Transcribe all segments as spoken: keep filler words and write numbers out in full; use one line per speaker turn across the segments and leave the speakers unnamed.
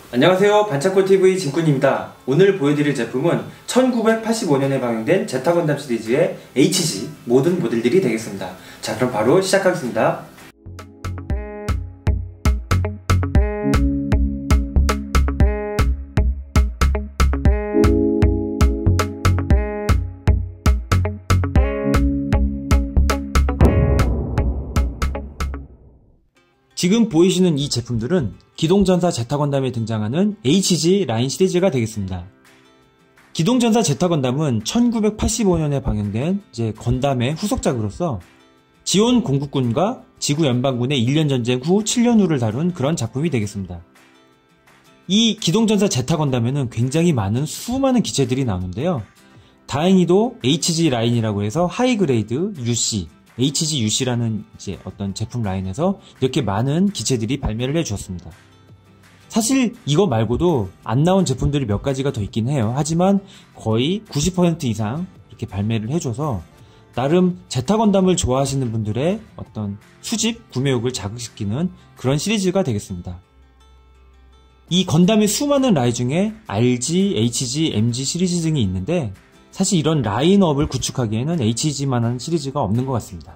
안녕하세요, 반창고티브이 진꾼입니다. 오늘 보여드릴 제품은 천구백팔십오 년에 방영된 제타 건담 시리즈의 에이치지 모든 모델들이 되겠습니다. 자, 그럼 바로 시작하겠습니다. 지금 보이시는 이 제품들은 기동전사 제타 건담에 등장하는 에이치지 라인 시리즈가 되겠습니다. 기동전사 제타 건담은 천구백팔십오 년에 방영된 이제 건담의 후속작으로서 지온 공국군과 지구 연방군의 일 년 전쟁 후 칠 년 후를 다룬 그런 작품이 되겠습니다. 이 기동전사 제타 건담에는 굉장히 많은 수많은 기체들이 나오는데요. 다행히도 에이치지 라인이라고 해서 하이그레이드 유씨 에이치지 유씨라는 이제 어떤 제품 라인에서 이렇게 많은 기체들이 발매를 해주었습니다. 사실 이거 말고도 안 나온 제품들이 몇 가지가 더 있긴 해요. 하지만 거의 구십 퍼센트 이상 이렇게 발매를 해줘서 나름 제타 건담을 좋아하시는 분들의 어떤 수집, 구매욕을 자극시키는 그런 시리즈가 되겠습니다. 이 건담의 수많은 라인 중에 알지, 에이치지, 엠지 시리즈 등이 있는데 사실 이런 라인업을 구축하기에는 에이치지만한 시리즈가 없는 것 같습니다.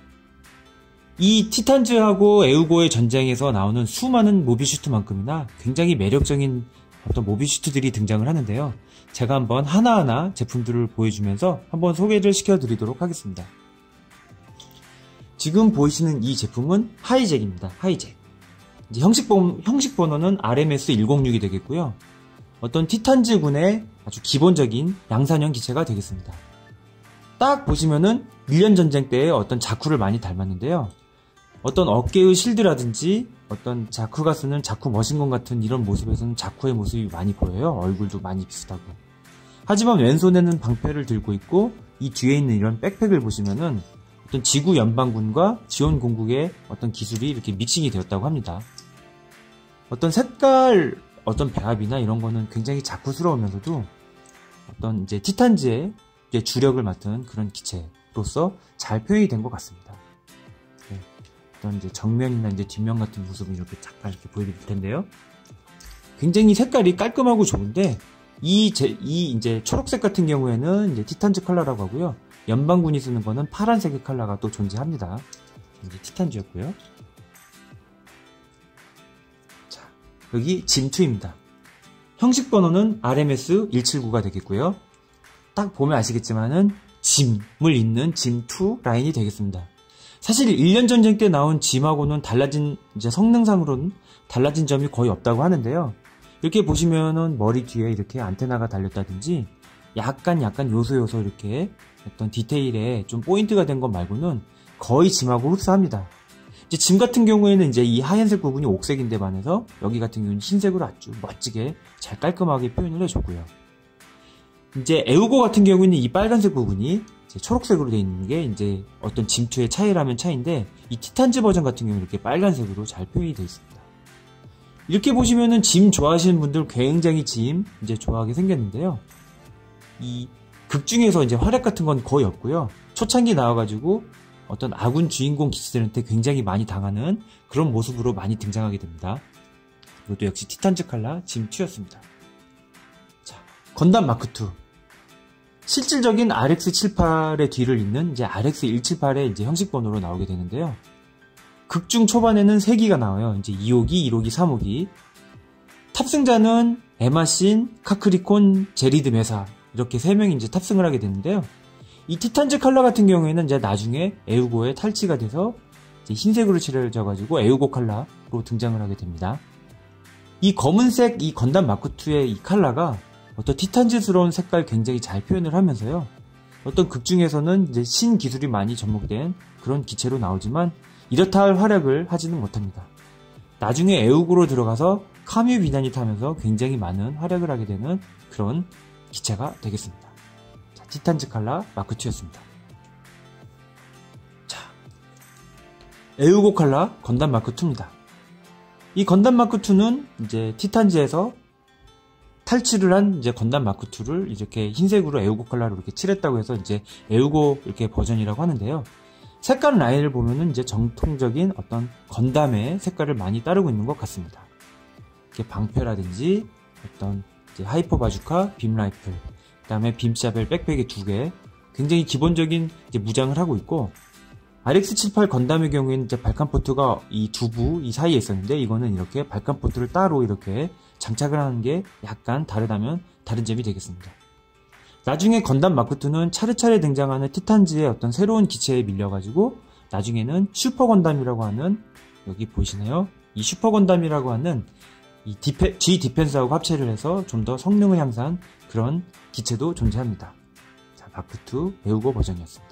이 티탄즈하고 에우고의 전쟁에서 나오는 수많은 모비슈트만큼이나 굉장히 매력적인 어떤 모비슈트들이 등장을 하는데요. 제가 한번 하나하나 제품들을 보여주면서 한번 소개를 시켜드리도록 하겠습니다. 지금 보이시는 이 제품은 하이잭입니다. 하이잭. 이제 형식, 번, 형식 번호는 알엠에스 백육이 되겠고요. 어떤 티탄즈군의 아주 기본적인 양산형 기체가 되겠습니다. 딱 보시면은 밀련 전쟁 때의 어떤 자쿠를 많이 닮았는데요. 어떤 어깨의 실드라든지 어떤 자쿠가 쓰는 자쿠 머신건 같은 이런 모습에서는 자쿠의 모습이 많이 보여요. 얼굴도 많이 비슷하고. 하지만 왼손에는 방패를 들고 있고 이 뒤에 있는 이런 백팩을 보시면은 어떤 지구 연방군과 지온 공국의 어떤 기술이 이렇게 믹싱이 되었다고 합니다. 어떤 색깔 어떤 배합이나 이런 거는 굉장히 자쿠스러우면서도 어떤 이제 티탄즈의 이제 주력을 맡은 그런 기체로서 잘 표현이 된 것 같습니다. 네. 어떤 이제 정면이나 이제 뒷면 같은 모습을 이렇게 잠깐 이렇게 보여드릴 텐데요. 굉장히 색깔이 깔끔하고 좋은데 이, 제, 이 이제 초록색 같은 경우에는 이제 티탄즈 컬러라고 하고요. 연방군이 쓰는 거는 파란색의 컬러가 또 존재합니다. 이제 티탄즈였고요. 여기 짐이입니다. 형식 번호는 알엠에스 백칠십구가 되겠고요. 딱 보면 아시겠지만은 짐을 잇는 짐이 라인이 되겠습니다. 사실 일 년 전쟁 때 나온 짐하고는 달라진 이제 성능상으로는 달라진 점이 거의 없다고 하는데요. 이렇게 보시면은 머리 뒤에 이렇게 안테나가 달렸다든지 약간 약간 요소 요소 이렇게 어떤 디테일에 좀 포인트가 된 것 말고는 거의 짐하고 흡사합니다. 이제 짐 같은 경우에는 이제 이 하얀색 부분이 옥색인데 반해서 여기 같은 경우는 흰색으로 아주 멋지게 잘 깔끔하게 표현을 해줬고요. 이제 에우고 같은 경우에는 이 빨간색 부분이 이제 초록색으로 되어 있는 게 이제 어떤 짐이의 차이라면 차이인데 이 티탄즈 버전 같은 경우는 이렇게 빨간색으로 잘 표현이 되어 있습니다. 이렇게 보시면은 짐 좋아하시는 분들 굉장히 짐 이제 좋아하게 생겼는데요. 이 극 중에서 이제 활약 같은 건 거의 없고요. 초창기 나와가지고 어떤 아군 주인공 기체들한테 굉장히 많이 당하는 그런 모습으로 많이 등장하게 됩니다. 이것도 역시 티탄즈 칼라 짐이였습니다. 자, 건담 마크이. 실질적인 알엑스 칠십팔의 뒤를 잇는 이제 알엑스 백칠십팔의 이제 형식 번호로 나오게 되는데요. 극중 초반에는 세 기가 나와요. 이제 이 호기, 일 호기, 삼 호기. 탑승자는 에마신, 카크리콘, 제리드 메사 이렇게 세 명이 이제 탑승을 하게 되는데요. 이 티탄즈 컬러 같은 경우에는 이제 나중에 에우고에 탈취가 돼서 이제 흰색으로 칠해져가지고 에우고 컬러로 등장을 하게 됩니다. 이 검은색 이 건담 마크이의 이 컬러가 어떤 티탄즈스러운 색깔 굉장히 잘 표현을 하면서요. 어떤 극 중에서는 이제 신 기술이 많이 접목된 그런 기체로 나오지만 이렇다 할 활약을 하지는 못합니다. 나중에 에우고로 들어가서 카뮤 비단이 타면서 굉장히 많은 활약을 하게 되는 그런 기체가 되겠습니다. 티탄즈 칼라 마크이였습니다. 자, 에우고 칼라 건담 마크이입니다. 이 건담 마크이는 이제 티탄즈에서 탈취를 한 이제 건담 마크이를 이렇게 흰색으로 에우고 칼라로 이렇게 칠했다고 해서 이제 에우고 이렇게 버전이라고 하는데요. 색깔 라인을 보면은 이제 정통적인 어떤 건담의 색깔을 많이 따르고 있는 것 같습니다. 이렇게 방패라든지 어떤 이제 하이퍼 바주카, 빔 라이플, 그 다음에 빔샤벨 백팩에 두 개, 굉장히 기본적인 이제 무장을 하고 있고, 알엑스 칠십팔 건담의 경우에는 이제 발칸 포트가 이 두부 이 사이에 있었는데, 이거는 이렇게 발칸 포트를 따로 이렇게 장착을 하는 게 약간 다르다면 다른 점이 되겠습니다. 나중에 건담 마크이는 차례차례 등장하는 티탄즈의 어떤 새로운 기체에 밀려가지고 나중에는 슈퍼 건담이라고 하는, 여기 보이시나요? 이 슈퍼 건담이라고 하는 이 디페, G 디펜스하고 합체를 해서 좀 더 성능을 향상한 그런 기체도 존재합니다. 자, 마크이 배우고 버전이었습니다.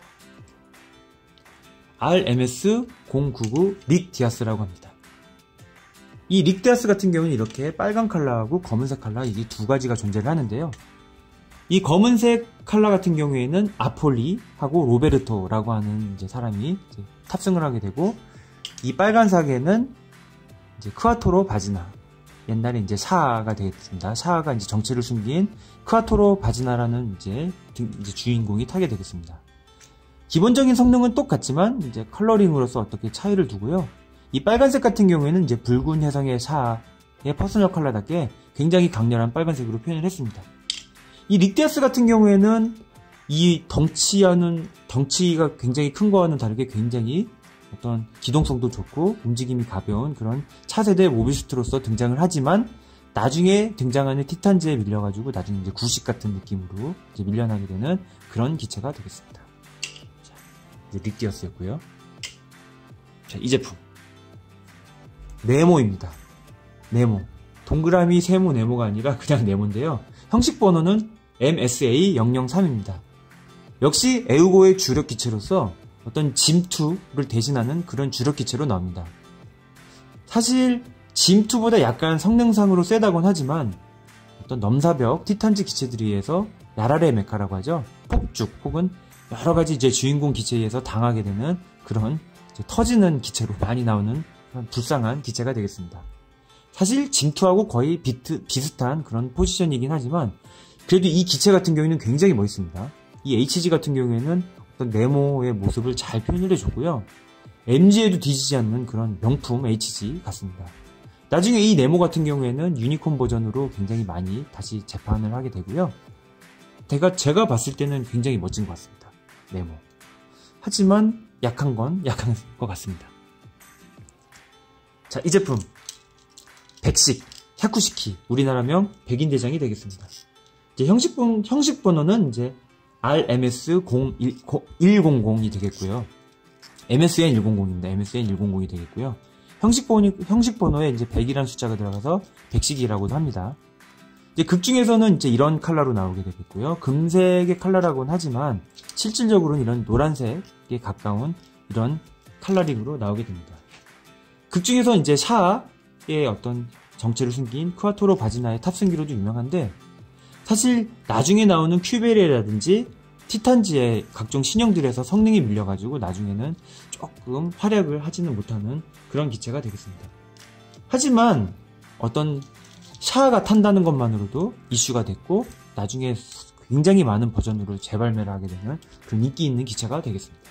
알엠에스 공구구 릭 디아스라고 합니다. 이 릭 디아스 같은 경우는 이렇게 빨간 컬러하고 검은색 컬러, 이게 두 가지가 존재를 하는데요. 이 검은색 컬러 같은 경우에는 아폴리하고 로베르토라고 하는 이제 사람이 이제 탑승을 하게 되고, 이 빨간색에는 이제 크아토로 바지나, 옛날에 이제 샤아가 되겠습니다. 샤아가 이제 정체를 숨긴 크아토로 바지나라는 이제, 이제 주인공이 타게 되겠습니다. 기본적인 성능은 똑같지만 이제 컬러링으로서 어떻게 차이를 두고요. 이 빨간색 같은 경우에는 이제 붉은 혜성의 샤아의 퍼스널 컬러답게 굉장히 강렬한 빨간색으로 표현을 했습니다. 이 릭 디아스 같은 경우에는 이 덩치와는, 덩치가 굉장히 큰 거와는 다르게 굉장히 어떤 기동성도 좋고 움직임이 가벼운 그런 차세대 모비스트로서 등장을 하지만, 나중에 등장하는 티탄즈에 밀려가지고 나중에 이제 구식 같은 느낌으로 이제 밀려나게 되는 그런 기체가 되겠습니다. 자, 이제 릭 디아스였고요. 자, 이 제품 네모입니다. 네모. 동그라미 세모 네모가 아니라 그냥 네모인데요. 형식 번호는 엠 에스 에이 영영삼입니다. 역시 에우고의 주력 기체로서 어떤 짐투를 대신하는 그런 주력 기체로 나옵니다. 사실 짐투보다 약간 성능상으로 세다곤 하지만 어떤 넘사벽 티탄즈 기체들에 의해서 야라레 메카라고 하죠. 폭죽 혹은 여러가지 이제 주인공 기체에 의해서 당하게 되는 그런 이제 터지는 기체로 많이 나오는 그런 불쌍한 기체가 되겠습니다. 사실 짐투하고 거의 비트, 비슷한 그런 포지션이긴 하지만 그래도 이 기체 같은 경우에는 굉장히 멋있습니다. 이 에이치지 같은 경우에는 어떤 네모의 모습을 잘 표현을 해줬고요. 엠지에도 뒤지지 않는 그런 명품 에이치지 같습니다. 나중에 이 네모 같은 경우에는 유니콘 버전으로 굉장히 많이 다시 재판을 하게 되고요. 제가, 제가 봤을 때는 굉장히 멋진 것 같습니다. 네모. 하지만 약한 건 약한 것 같습니다. 자, 이 제품 백식, 샤쿠시키, 우리나라명 백인대장이 되겠습니다. 이제 형식, 번, 형식 번호는 이제 알엠에스 일공공이 되겠고요. 엠에스엔 일공공입니다. 엠에스엔 일공공이 되겠고요. 형식 번호, 형식 번호에 이제 백이라는 숫자가 들어가서 백식이라고도 합니다. 이제 극 중에서는 이제 이런 컬러로 나오게 되겠고요. 금색의 컬러라고는 하지만 실질적으로는 이런 노란색에 가까운 이런 컬러링으로 나오게 됩니다. 극 중에서 이제 샤아의 어떤 정체를 숨긴 크아토로 바지나의 탑승기로도 유명한데, 사실 나중에 나오는 큐베리라든지 티탄즈의 각종 신형들에서 성능이 밀려가지고 나중에는 조금 활약을 하지는 못하는 그런 기체가 되겠습니다. 하지만 어떤 샤아가 탄다는 것만으로도 이슈가 됐고 나중에 굉장히 많은 버전으로 재발매를 하게 되는 그런 인기 있는 기체가 되겠습니다.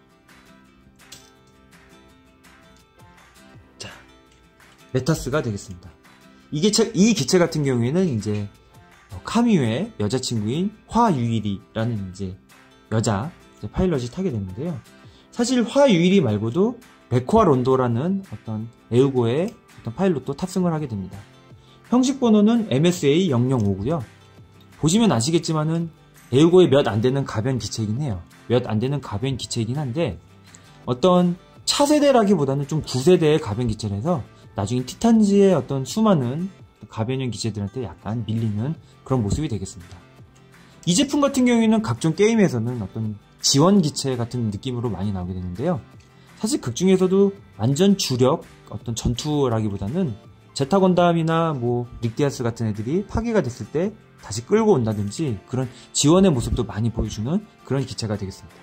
자, 메타스가 되겠습니다. 이 기체, 이 기체 같은 경우에는 이제 카미유의 여자친구인 화유일이라는 이제 여자 이제 파일럿이 타게 됐는데요. 사실 화유일이 말고도 베코아 론도라는 어떤 에우고의 어떤 파일럿도 탑승을 하게 됩니다. 형식 번호는 엠에스에이 영영오고요. 보시면 아시겠지만은 에우고의 몇 안 되는 가변 기체이긴 해요. 몇 안 되는 가변 기체이긴 한데 어떤 차세대라기보다는 좀 구세대의 가변 기체라서 나중에 티탄즈의 어떤 수많은 가변형 기체들한테 약간 밀리는 그런 모습이 되겠습니다. 이 제품 같은 경우에는 각종 게임에서는 어떤 지원 기체 같은 느낌으로 많이 나오게 되는데요. 사실 극 중에서도 완전 주력 어떤 전투라기보다는 제타 건담이나 뭐 릭디아스 같은 애들이 파괴가 됐을 때 다시 끌고 온다든지 그런 지원의 모습도 많이 보여주는 그런 기체가 되겠습니다.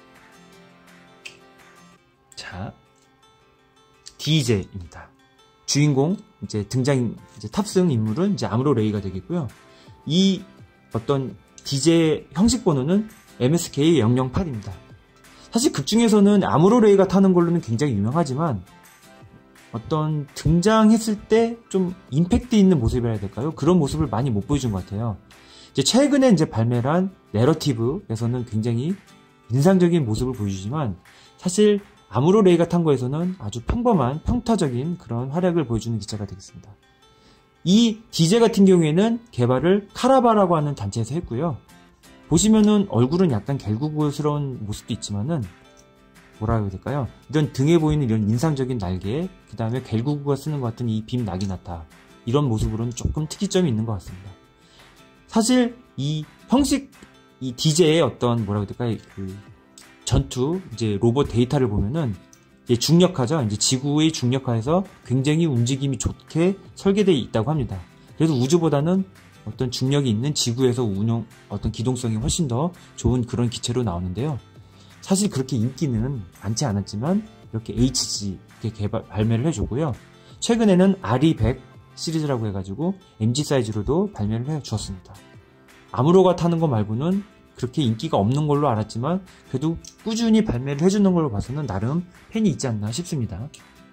자, 디제이입니다. 주인공 이제 등장 이제 탑승 인물은 이제 아무로 레이가 되겠고요. 이 어떤 디제이 형식 번호는 엠에스케이 영영팔입니다. 사실 극 중에서는 아무로 레이가 타는 걸로는 굉장히 유명하지만 어떤 등장했을 때 좀 임팩트 있는 모습이라 해야 될까요? 그런 모습을 많이 못 보여준 것 같아요. 이제 최근에 이제 발매한 내러티브에서는 굉장히 인상적인 모습을 보여주지만 사실 아무로레이가 탄 거에서는 아주 평범한 평타적인 그런 활약을 보여주는 기체가 되겠습니다. 이 디제 같은 경우에는 개발을 카라바라고 하는 단체에서 했고요. 보시면은 얼굴은 약간 갤구구스러운 모습도 있지만은 뭐라고 해야 될까요? 이런 등에 보이는 이런 인상적인 날개, 그 다음에 갤구구가 쓰는 것 같은 이 빔 나기나타, 이런 모습으로는 조금 특이점이 있는 것 같습니다. 사실 이 형식 이 디제의 어떤 뭐라고 해야 될까요? 그 전투 이제 로봇 데이터를 보면은 이제 중력화죠. 이제 지구의 중력화에서 굉장히 움직임이 좋게 설계되어 있다고 합니다. 그래서 우주보다는 어떤 중력이 있는 지구에서 운용 어떤 기동성이 훨씬 더 좋은 그런 기체로 나오는데요. 사실 그렇게 인기는 많지 않았지만 이렇게 에이치지 개발 발매를 해주고요. 최근에는 알이 백 시리즈라고 해가지고 엠지 사이즈로도 발매를 해주었습니다. 아무로가 타는 거 말고는 그렇게 인기가 없는 걸로 알았지만 그래도 꾸준히 발매를 해주는 걸로 봐서는 나름 팬이 있지 않나 싶습니다.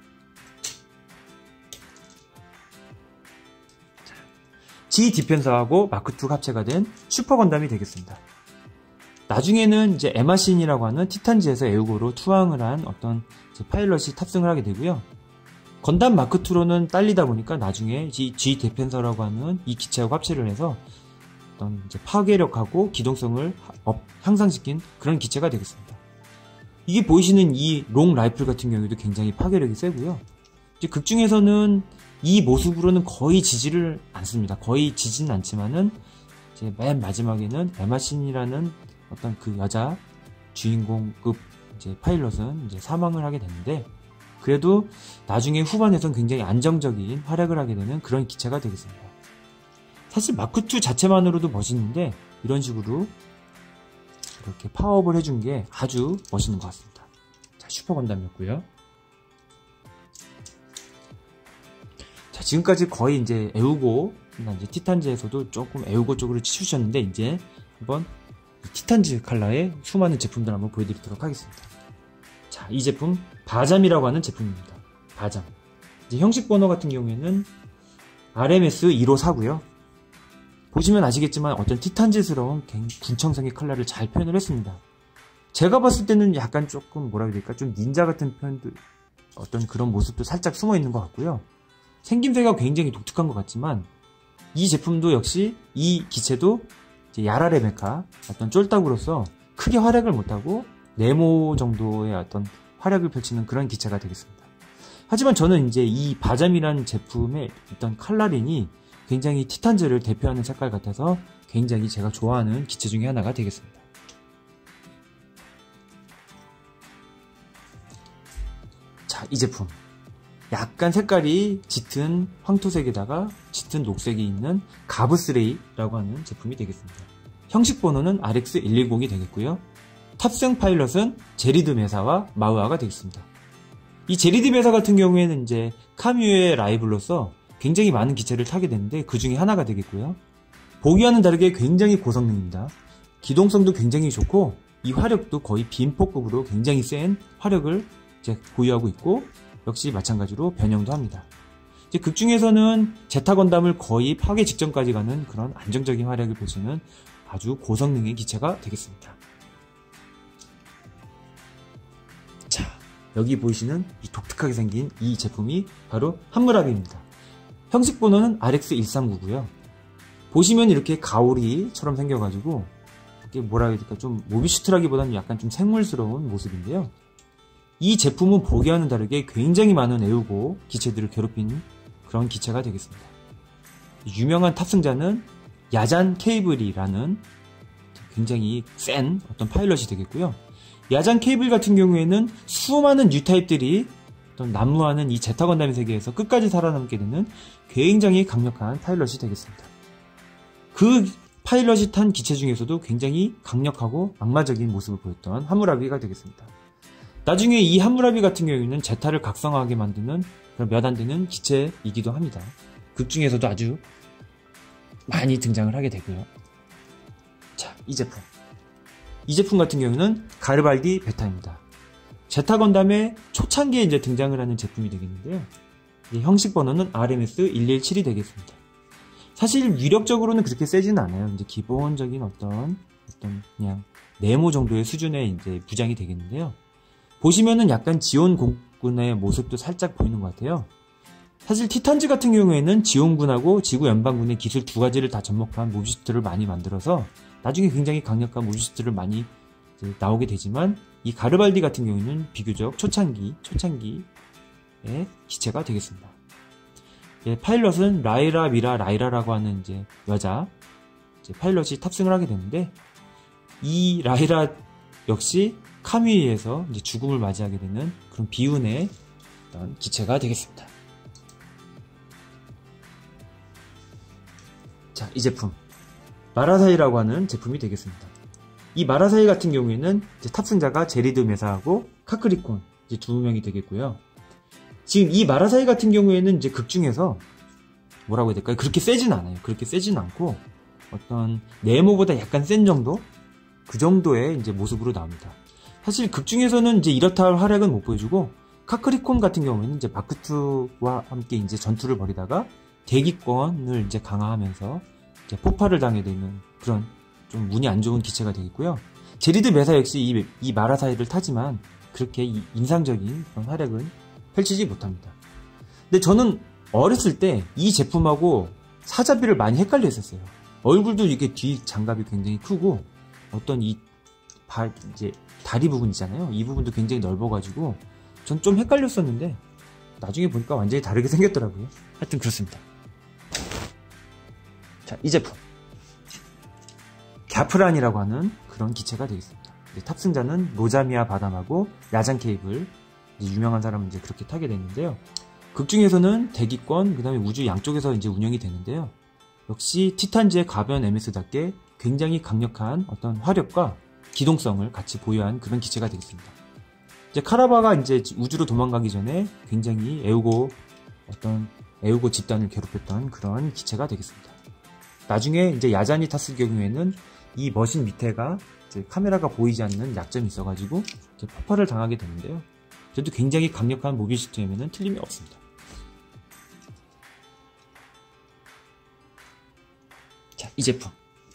G 디펜서하고 마크투가 합체가 된 슈퍼 건담이 되겠습니다. 나중에는 이제 에마신이라고 하는 티탄지에서 에우고로 투항을 한 어떤 파일럿이 탑승을 하게 되고요. 건담 마크투로는 딸리다 보니까 나중에 G 디펜서라고 하는 이 기체하고 합체를 해서 어떤 이제 파괴력하고 기동성을 업, 향상시킨 그런 기체가 되겠습니다. 이게 보이시는 이 롱 라이플 같은 경우에도 굉장히 파괴력이 세고요. 이제 극 중에서는 이 모습으로는 거의 지지를 않습니다. 거의 지지는 않지만은 이제 맨 마지막에는 에마신이라는 어떤 그 여자 주인공급 이제 파일럿은 이제 사망을 하게 되는데 그래도 나중에 후반에선 굉장히 안정적인 활약을 하게 되는 그런 기체가 되겠습니다. 사실 마크투 자체만으로도 멋있는데 이런 식으로 이렇게 파워업을 해준 게 아주 멋있는 것 같습니다. 자, 슈퍼 건담이었고요. 자, 지금까지 거의 이제 에우고, 이제 티탄즈에서도 조금 에우고 쪽으로 치우셨는데 이제 한번 티탄즈 컬러의 수많은 제품들 한번 보여드리도록 하겠습니다. 자, 이 제품 바잠이라고 하는 제품입니다. 바잠. 이제 형식 번호 같은 경우에는 알엠에스 일오사고요. 보시면 아시겠지만 어떤 티탄즈스러운 군청성의 컬러를 잘 표현을 했습니다. 제가 봤을 때는 약간 조금 뭐라 해야 될까 좀 닌자 같은 표현도 어떤 그런 모습도 살짝 숨어 있는 것 같고요. 생김새가 굉장히 독특한 것 같지만 이 제품도 역시 이 기체도 이제 야라레 메카 어떤 쫄딱으로서 크게 활약을 못하고 네모 정도의 어떤 활약을 펼치는 그런 기체가 되겠습니다. 하지만 저는 이제 이 바잠이라는 제품의 어떤 컬러링이 굉장히 티탄즈를 대표하는 색깔 같아서 굉장히 제가 좋아하는 기체 중에 하나가 되겠습니다. 자, 이 제품 약간 색깔이 짙은 황토색에다가 짙은 녹색이 있는 가브스레이라고 하는 제품이 되겠습니다. 형식 번호는 알엑스 일일공이 되겠고요. 탑승 파일럿은 제리드 메사와 마우아가 되겠습니다. 이 제리드 메사 같은 경우에는 이제 카뮤의 라이벌로서 굉장히 많은 기체를 타게 되는데 그 중에 하나가 되겠고요. 보기와는 다르게 굉장히 고성능입니다. 기동성도 굉장히 좋고 이 화력도 거의 빔포급으로 굉장히 센 화력을 이제 보유하고 있고 역시 마찬가지로 변형도 합니다. 이제 극 중에서는 제타 건담을 거의 파괴 직전까지 가는 그런 안정적인 활약을 펼치는 아주 고성능의 기체가 되겠습니다. 자, 여기 보이시는 이 독특하게 생긴 이 제품이 바로 함무라비입니다. 형식 번호는 알엑스 일삼구고요. 보시면 이렇게 가오리처럼 생겨가지고 이게 뭐라 해야 될까 좀 모비슈트라기보다는 약간 좀 생물스러운 모습인데요. 이 제품은 보기와는 다르게 굉장히 많은 에우고 기체들을 괴롭힌 그런 기체가 되겠습니다. 유명한 탑승자는 야잔 케이블이라는 굉장히 센 어떤 파일럿이 되겠고요. 야잔 케이블 같은 경우에는 수많은 뉴타입들이 어떤 난무하는 이 제타 건담의 세계에서 끝까지 살아남게 되는 굉장히 강력한 파일럿이 되겠습니다. 그 파일럿이 탄 기체 중에서도 굉장히 강력하고 악마적인 모습을 보였던 함무라비가 되겠습니다. 나중에 이 함무라비 같은 경우에는 제타를 각성하게 만드는 그런 몇 안 되는 기체이기도 합니다. 극 중에서도 아주 많이 등장을 하게 되고요. 자, 이 제품. 이 제품 같은 경우는 가르발디 베타입니다. 제타 건담의 초창기에 이제 등장을 하는 제품이 되겠는데요. 형식 번호는 알엠에스 일일칠이 되겠습니다. 사실 위력적으로는 그렇게 세지는 않아요. 이제 기본적인 어떤 어떤 그냥 네모 정도의 수준의 이제 부장이 되겠는데요. 보시면은 약간 지온 공군의 모습도 살짝 보이는 것 같아요. 사실 티탄즈 같은 경우에는 지온군하고 지구 연방군의 기술 두 가지를 다 접목한 모비슈트를 많이 만들어서 나중에 굉장히 강력한 모비슈트를 많이 이제 나오게 되지만, 이 가르발디 같은 경우에는 비교적 초창기, 초창기의 기체가 되겠습니다. 예, 파일럿은 라이라 미라 라이라라고 하는 이제 여자 이제 파일럿이 탑승을 하게 되는데, 이 라이라 역시 카미에서 이제 죽음을 맞이하게 되는 그런 비운의 어떤 기체가 되겠습니다. 자, 이 제품 마라사이라고 하는 제품이 되겠습니다. 이 마라사이 같은 경우에는 이제 탑승자가 제리드 메사하고 카크리콘 이제 두 명이 되겠고요. 지금 이 마라사이 같은 경우에는 이제 극 중에서 뭐라고 해야 될까요? 그렇게 세진 않아요. 그렇게 세진 않고 어떤 네모보다 약간 센 정도? 그 정도의 이제 모습으로 나옵니다. 사실 극 중에서는 이제 이렇다 할 활약은 못 보여주고, 카크리콘 같은 경우에는 이제 마크이와 함께 이제 전투를 벌이다가 대기권을 이제 강화하면서 이제 폭발을 당하게 되는 그런 좀 운이 안 좋은 기체가 되겠고요. 제리드 메사 역시 이, 이 마라사이를 타지만 그렇게 이 인상적인 그런 활약은 펼치지 못합니다. 근데 저는 어렸을 때 이 제품하고 사자비를 많이 헷갈려 했었어요. 얼굴도 이게 뒤 장갑이 굉장히 크고 어떤 이 발, 이제 다리 부분 있잖아요. 이 부분도 굉장히 넓어가지고 전 좀 헷갈렸었는데 나중에 보니까 완전히 다르게 생겼더라고요. 하여튼 그렇습니다. 자, 이 제품 갸프란이라고 하는 그런 기체가 되겠습니다. 탑승자는 로자미아 바담하고 야잔 케이블, 이제 유명한 사람은 이제 그렇게 타게 됐는데요. 극 중에서는 대기권, 그 다음에 우주 양쪽에서 이제 운영이 되는데요. 역시 티탄즈의 가변 엠에스답게 굉장히 강력한 어떤 화력과 기동성을 같이 보유한 그런 기체가 되겠습니다. 이제 카라바가 이제 우주로 도망가기 전에 굉장히 에우고 어떤 에우고 집단을 괴롭혔던 그런 기체가 되겠습니다. 나중에 이제 야잔이 탔을 경우에는 이 머신 밑에가 이제 카메라가 보이지 않는 약점이 있어가지고 이제 폭발을 당하게 되는데요. 그래도 굉장히 강력한 모비시스템에는 틀림이 없습니다. 자, 이 제품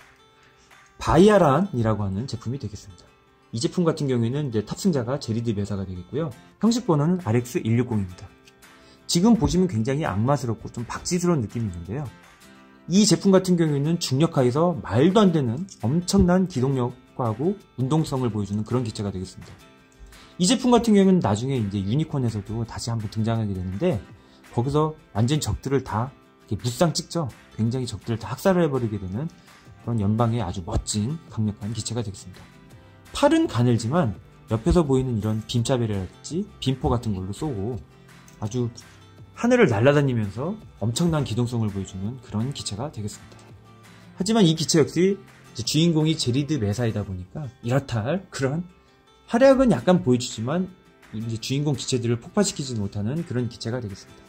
바이아란이라고 하는 제품이 되겠습니다. 이 제품 같은 경우에는 이제 탑승자가 제리드 메사가 되겠고요. 형식 번호는 알엑스 일육공입니다. 지금 보시면 굉장히 악마스럽고 좀 박쥐스러운 느낌이 있는데요. 이 제품 같은 경우에는 중력하에서 말도 안 되는 엄청난 기동력과하고 운동성을 보여주는 그런 기체가 되겠습니다. 이 제품 같은 경우에는 나중에 이제 유니콘에서도 다시 한번 등장하게 되는데, 거기서 완전 적들을 다 이렇게 무쌍 찍죠. 굉장히 적들을 다 학살을 해버리게 되는 그런 연방의 아주 멋진 강력한 기체가 되겠습니다. 팔은 가늘지만 옆에서 보이는 이런 빔차베레라든지 빔포 같은 걸로 쏘고 아주 하늘을 날아다니면서 엄청난 기동성을 보여주는 그런 기체가 되겠습니다. 하지만 이 기체 역시 주인공이 제리드 메사이다 보니까 이렇다 할 그런 활약은 약간 보여주지만 이제 주인공 기체들을 폭파시키지 못하는 그런 기체가 되겠습니다.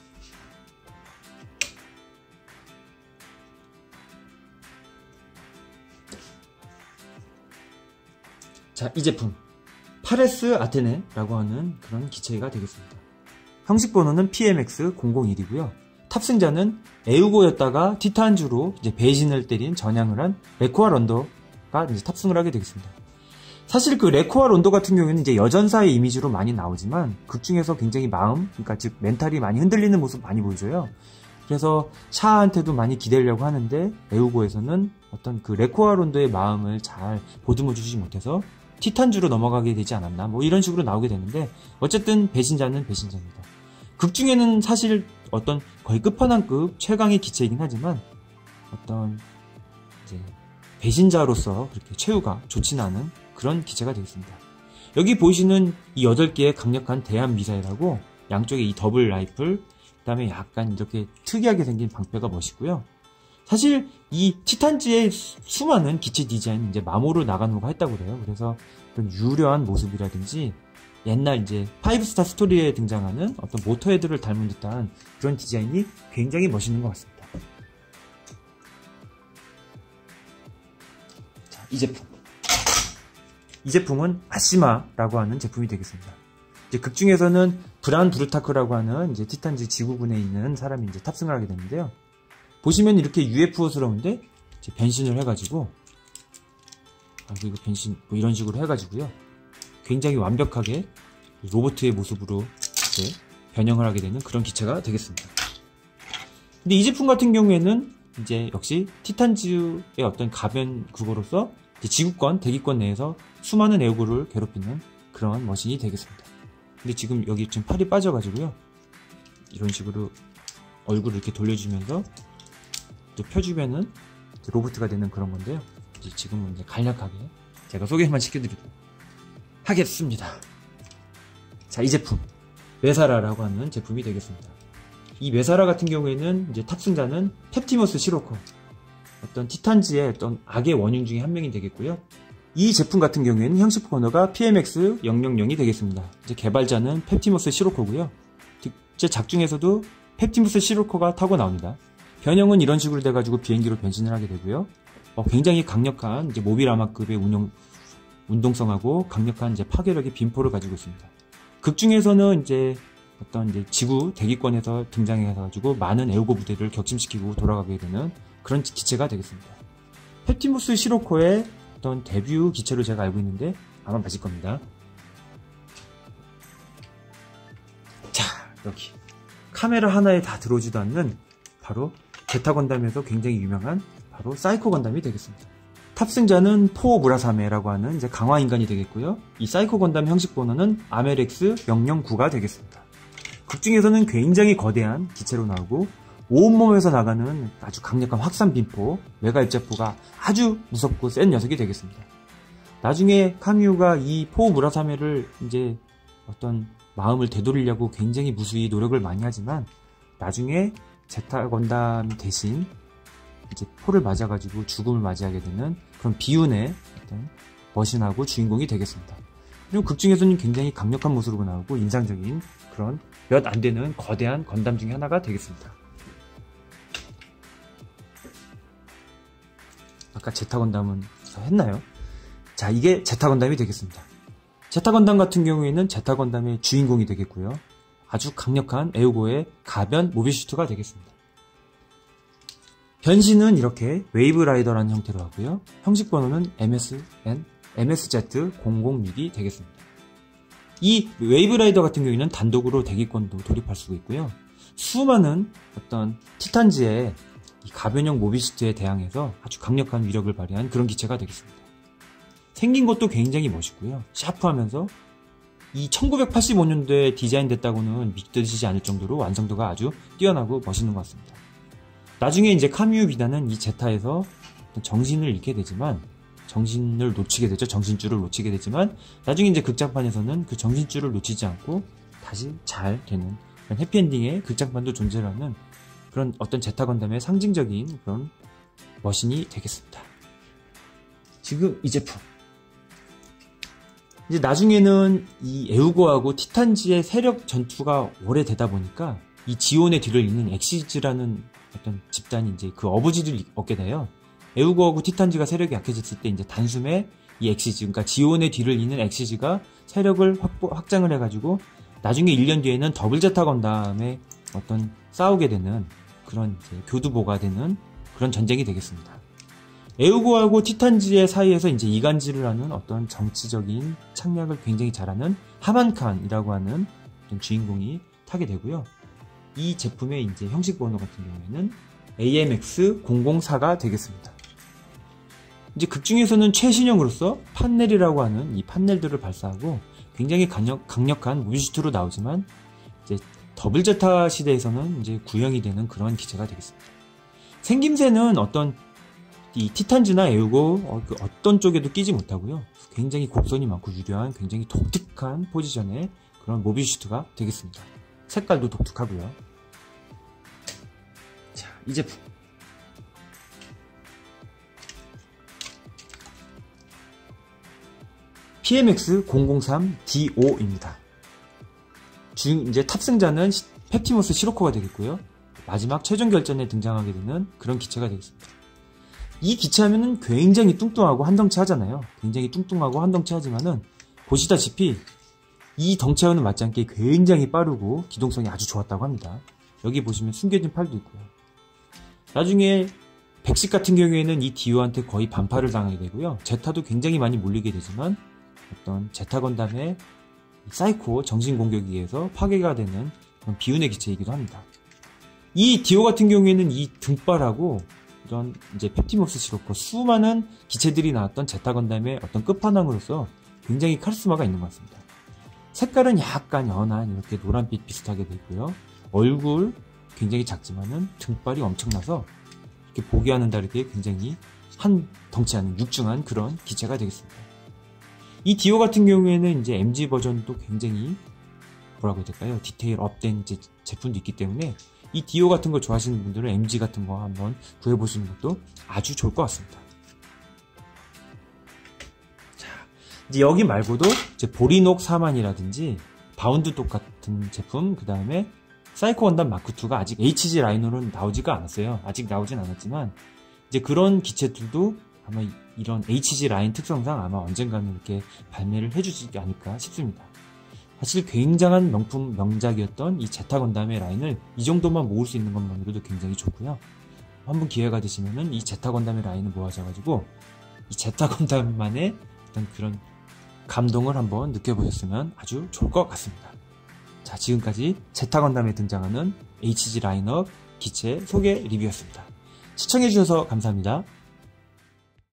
자, 이 제품 파레스 아테네라고 하는 그런 기체가 되겠습니다. 형식 번호는 피엠엑스 공공일이고요. 탑승자는 에우고였다가 티탄주로 이제 배신을 때린 전향을 한 레코아 런더가 이제 탑승을 하게 되겠습니다. 사실 그 레코아 런더 같은 경우에는 이제 여전사의 이미지로 많이 나오지만 극 중에서 굉장히 마음, 그러니까 즉 멘탈이 많이 흔들리는 모습 많이 보여줘요. 그래서 샤아한테도 많이 기대려고 하는데 에우고에서는 어떤 그 레코아 런더의 마음을 잘 보듬어 주지 못해서 티탄주로 넘어가게 되지 않았나, 뭐 이런 식으로 나오게 되는데, 어쨌든 배신자는 배신자입니다. 극 중에는 사실 어떤 거의 끝판왕급 최강의 기체이긴 하지만 어떤 이제 배신자로서 그렇게 최후가 좋지는 않은 그런 기체가 되겠습니다. 여기 보이시는 이 여덟 개의 강력한 대함 미사일하고 양쪽에 이 더블 라이플, 그 다음에 약간 이렇게 특이하게 생긴 방패가 멋있고요. 사실 이 티탄즈의 수많은 기체 디자인이 이제 마모로 나가노가 했다고 그래요. 그래서 그런 유려한 모습이라든지 옛날 이제 파이브 스타 스토리에 등장하는 어떤 모터헤드를 닮은 듯한 그런 디자인이 굉장히 멋있는 것 같습니다. 자, 이 제품. 이 제품은 아시마라고 하는 제품이 되겠습니다. 이제 극 중에서는 브란 브루타크라고 하는 이제 티탄즈 지구군에 있는 사람이 이제 탑승을 하게 되는데요. 보시면 이렇게 유에프오스러운데 이제 변신을 해가지고, 아, 이거 변신, 뭐 이런 식으로 해가지고요. 굉장히 완벽하게 로봇의 모습으로 이제 변형을 하게 되는 그런 기체가 되겠습니다. 근데 이 제품 같은 경우에는 이제 역시 티탄즈의 어떤 가변 국어로서 지구권, 대기권 내에서 수많은 에오고를 괴롭히는 그런 머신이 되겠습니다. 근데 지금 여기 지금 팔이 빠져가지고요. 이런 식으로 얼굴을 이렇게 돌려주면서 또 펴주면은 로봇가 되는 그런 건데요. 이제 지금은 이제 간략하게 제가 소개만 시켜드리도록 하겠습니다. 자, 이 제품 메사라라고 하는 제품이 되겠습니다. 이 메사라 같은 경우에는 이제 탑승자는 펩티머스 시로코, 어떤 티탄즈의 어떤 악의 원흉 중에 한 명이 되겠고요. 이 제품 같은 경우에는 형식 번호가 피엠엑스 영영영이 되겠습니다. 이제 개발자는 펩티머스 시로코고요. 제 작중에서도 펩티머스 시로코가 타고 나옵니다. 변형은 이런 식으로 돼가지고 비행기로 변신을 하게 되고요. 어, 굉장히 강력한 이제 모비라마급의 운용 운동성하고 강력한 이제 파괴력의 빈포를 가지고 있습니다. 극 중에서는 이제 어떤 이제 지구 대기권에서 등장해가지고 많은 에오고 부대를 격침시키고 돌아가게 되는 그런 기체가 되겠습니다. 펩티머스 시로코의 어떤 데뷔 기체로 제가 알고 있는데 아마 맞을 겁니다. 자, 여기 카메라 하나에 다 들어오지도 않는 바로 제타 건담에서 굉장히 유명한 바로 사이코 건담이 되겠습니다. 탑승자는 포 무라사메라고 하는 이제 강화 인간이 되겠고요. 이 사이코 건담 형식 번호는 아멜엑스 영영구가 되겠습니다. 극 중에서는 굉장히 거대한 기체로 나오고 온몸에서 나가는 아주 강력한 확산 빈포, 메가 입자포가 아주 무섭고 센 녀석이 되겠습니다. 나중에 카미우가 이 포 무라사메를 이제 어떤 마음을 되돌리려고 굉장히 무수히 노력을 많이 하지만 나중에 제타 건담 대신 이제 포를 맞아가지고 죽음을 맞이하게 되는 그런 비운의 어떤 머신하고 주인공이 되겠습니다. 그리고 극 중에서는 굉장히 강력한 모습으로 나오고 인상적인 그런 몇 안 되는 거대한 건담 중에 하나가 되겠습니다. 아까 제타 건담은 했나요? 자, 이게 제타 건담이 되겠습니다. 제타 건담 같은 경우에는 제타 건담의 주인공이 되겠고요. 아주 강력한 에오고의 가변 모비슈트가 되겠습니다. 변신은 이렇게 웨이브 라이더라는 형태로 하고요. 형식 번호는 엠에스엔, 엠에스제드 공공육이 되겠습니다. 이 웨이브 라이더 같은 경우에는 단독으로 대기권도 돌입할 수가 있고요. 수많은 어떤 티탄즈의 이 가변형 모비슈트에 대항해서 아주 강력한 위력을 발휘한 그런 기체가 되겠습니다. 생긴 것도 굉장히 멋있고요. 샤프하면서 이 천구백팔십오 년도에 디자인됐다고는 믿어지지 않을 정도로 완성도가 아주 뛰어나고 멋있는 것 같습니다. 나중에 이제 카미우 비단은 이 제타에서 정신을 잃게 되지만, 정신을 놓치게 되죠. 정신줄을 놓치게 되지만, 나중에 이제 극장판에서는 그 정신줄을 놓치지 않고 다시 잘 되는 그런 해피엔딩의 극장판도 존재하는 그런 어떤 제타 건담의 상징적인 그런 머신이 되겠습니다. 지금 이 제품. 이제 나중에는 이 에우고하고 티탄즈의 세력 전투가 오래되다 보니까 이 지온의 뒤를 잇는 엑시즈라는 어떤 집단이 이제 그 어부지를 얻게 돼요. 에우고하고 티탄즈가 세력이 약해졌을 때 이제 단숨에 이 엑시즈, 그러니까 지온의 뒤를 잇는 엑시즈가 세력을 확보, 확장을 해가지고 나중에 일 년 뒤에는 더블 제타 건담에 어떤 싸우게 되는 그런 이제 교두보가 되는 그런 전쟁이 되겠습니다. 에우고하고 티탄즈의 사이에서 이제 이간질을 하는 어떤 정치적인 창략을 굉장히 잘하는 하만칸이라고 하는 어떤 주인공이 타게 되고요. 이 제품의 이제 형식 번호 같은 경우에는 에이엠엑스 공공사가 되겠습니다. 이제 극 중에서는 최신형으로서 판넬이라고 하는 이 판넬들을 발사하고 굉장히 강력, 강력한 모비슈트로 나오지만 이제 더블 제타 시대에서는 이제 구형이 되는 그런 기체가 되겠습니다. 생김새는 어떤 이 티탄즈나 에우고 어, 그 어떤 쪽에도 끼지 못하고요. 굉장히 곡선이 많고 유려한 굉장히 독특한 포지션의 그런 모비슈트가 되겠습니다. 색깔도 독특하고요. 자, 이 제품. 피엠엑스 공공삼 디오입니다. 중, 이제 탑승자는 펩티머스 시로코가 되겠고요. 마지막 최종 결전에 등장하게 되는 그런 기체가 되겠습니다. 이 기체 하면은 굉장히 뚱뚱하고 한덩치 하잖아요. 굉장히 뚱뚱하고 한덩치 하지만은 보시다시피 이 덩치와는 맞지 않게 굉장히 빠르고 기동성이 아주 좋았다고 합니다. 여기 보시면 숨겨진 팔도 있고요. 나중에 백십 같은 경우에는 이 디오한테 거의 반파를 당하게 되고요. 제타도 굉장히 많이 몰리게 되지만 어떤 제타 건담의 사이코 정신 공격에 의해서 파괴가 되는 그런 비운의 기체이기도 합니다. 이 디오 같은 경우에는 이 등발하고 이런 이제 펩티모스 시로코 수많은 기체들이 나왔던 제타 건담의 어떤 끝판왕으로서 굉장히 카리스마가 있는 것 같습니다. 색깔은 약간 연한 이렇게 노란빛 비슷하게 되어 있고요. 얼굴 굉장히 작지만은 등발이 엄청나서 이렇게 보기와는 다르게 굉장히 한 덩치 않은 육중한 그런 기체가 되겠습니다. 이 디오 같은 경우에는 이제 엠지 버전도 굉장히 뭐라고 해야 될까요? 디테일 업된 제, 제품도 있기 때문에 이 디오 같은 거 좋아하시는 분들은 엠지 같은 거 한번 구해보시는 것도 아주 좋을 것 같습니다. 자, 이제 여기 말고도 이제 보리녹 사만이라든지 바운드독 같은 제품, 그 다음에 사이코 건담 마크이가 아직 에이치지 라인으로는 나오지가 않았어요. 아직 나오진 않았지만 이제 그런 기체들도 아마 이런 에이치지 라인 특성상 아마 언젠가는 이렇게 발매를 해주지 않을까 싶습니다. 사실 굉장한 명품 명작이었던 이 제타 건담의 라인을 이 정도만 모을 수 있는 것만으로도 굉장히 좋고요. 한번 기회가 되시면은 이 제타 건담의 라인을 모아셔가지고 이 제타 건담만의 어떤 그런 감동을 한번 느껴보셨으면 아주 좋을 것 같습니다. 자, 지금까지 제타 건담에 등장하는 에이치지 라인업 기체 소개 리뷰였습니다. 시청해주셔서 감사합니다.